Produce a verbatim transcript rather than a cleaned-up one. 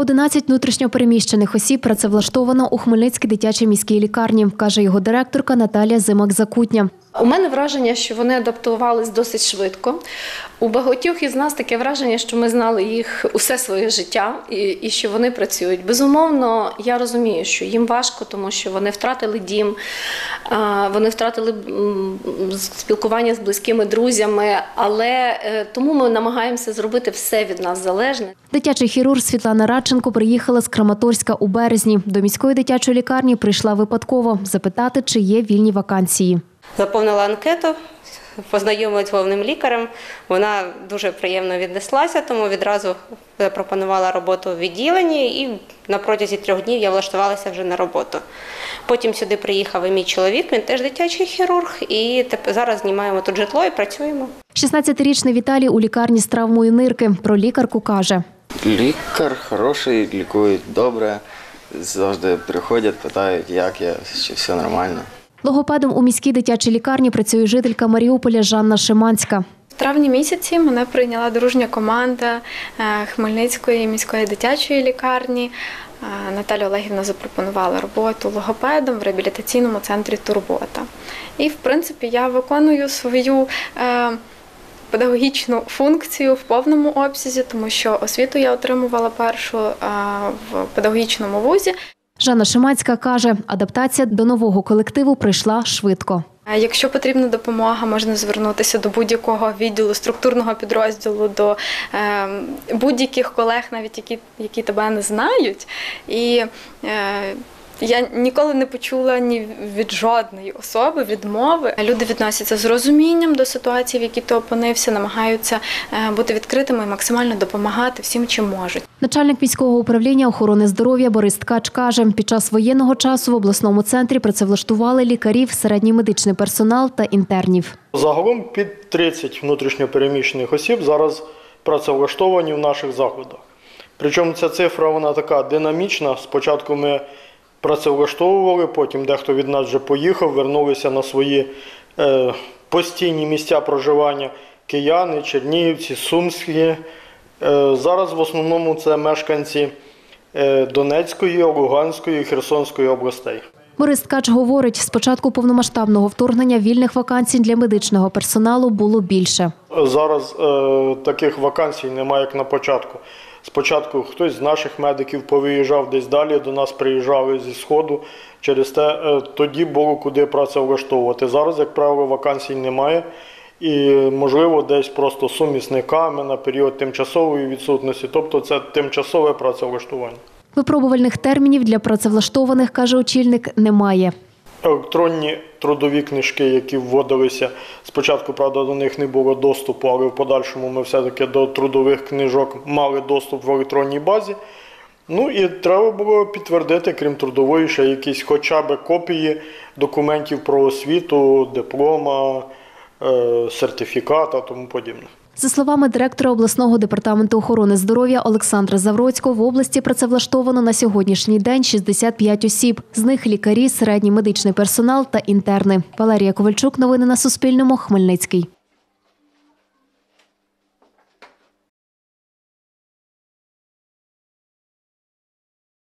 одинадцять внутрішньопереміщених осіб працевлаштовано у Хмельницькій дитячій міській лікарні, каже його директорка Наталія Зимак-Закутня. У мене враження, що вони адаптувались досить швидко. У багатьох із нас таке враження, що ми знали їх усе своє життя і, і що вони працюють. Безумовно, я розумію, що їм важко, тому що вони втратили дім, вони втратили спілкування з близькими друзями, але тому ми намагаємося зробити все від нас залежне. Дитячий хірург Світлана Радченко приїхала з Краматорська у березні. До міської дитячої лікарні прийшла випадково запитати, чи є вільні вакансії. Заповнила анкету, познайомилась з головним лікарем. Вона дуже приємно віднеслася, тому відразу запропонувала роботу в відділенні і на протязі трьох днів я влаштувалася вже на роботу. Потім сюди приїхав і мій чоловік, він теж дитячий хірург, і зараз знімаємо тут житло і працюємо. шістнадцятирічний Віталій у лікарні з травмою нирки. Про лікарку каже. Лікар хороший, лікують добре, завжди приходять, питають, як я, чи все нормально. Логопедом у міській дитячій лікарні працює жителька Маріуполя Жанна Шиманська. В травні місяці мене прийняла дружня команда Хмельницької міської дитячої лікарні. Наталя Олегівна запропонувала роботу логопедом в реабілітаційному центрі «Турбота». І, в принципі, я виконую свою педагогічну функцію в повному обсязі, тому що освіту я отримувала першу в педагогічному вузі. Жанна Шиманська каже, адаптація до нового колективу прийшла швидко. Якщо потрібна допомога, можна звернутися до будь-якого відділу, структурного підрозділу, до е, будь-яких колег, навіть які, які тебе не знають. І е, я ніколи не почула ні від жодної особи відмови. Люди відносяться з розумінням до ситуації, в якій ти опинився, намагаються бути відкритими і максимально допомагати всім, чим можуть. Начальник міського управління охорони здоров'я Борис Ткач каже, під час воєнного часу в обласному центрі працевлаштували лікарів, середній медичний персонал та інтернів. Загалом під тридцять внутрішньопереміщених осіб зараз працевлаштовані в наших закладах. Причому ця цифра вона така динамічна. Спочатку ми працевлаштовували, потім дехто від нас вже поїхав, вернулися на свої е, постійні місця проживання кияни, чернігівці, сумські. Е, зараз в основному це мешканці е, Донецької, Луганської, Херсонської областей. Борис Ткач говорить, з початку повномасштабного вторгнення вільних вакансій для медичного персоналу було більше. Зараз е, таких вакансій немає, як на початку. Спочатку хтось з наших медиків повиїжджав десь далі, до нас приїжджали зі Сходу, через те е, тоді було куди працевлаштовувати. Зараз, як правило, вакансій немає і, можливо, десь просто сумісниками на період тимчасової відсутності, тобто це тимчасове працевлаштування. Випробувальних термінів для працевлаштованих, каже очільник, немає. Електронні трудові книжки, які вводилися, спочатку, правда, до них не було доступу, але в подальшому ми все-таки до трудових книжок мали доступ в електронній базі. Ну і треба було підтвердити, крім трудової, ще якісь хоча б копії документів про освіту, диплома, сертифіката і тому подібне. За словами директора обласного департаменту охорони здоров'я Олександра Завроцького, в області працевлаштовано на сьогоднішній день шістдесят п'ять осіб. З них лікарі, середній медичний персонал та інтерни. Валерія Ковальчук. Новини на Суспільному. Хмельницький.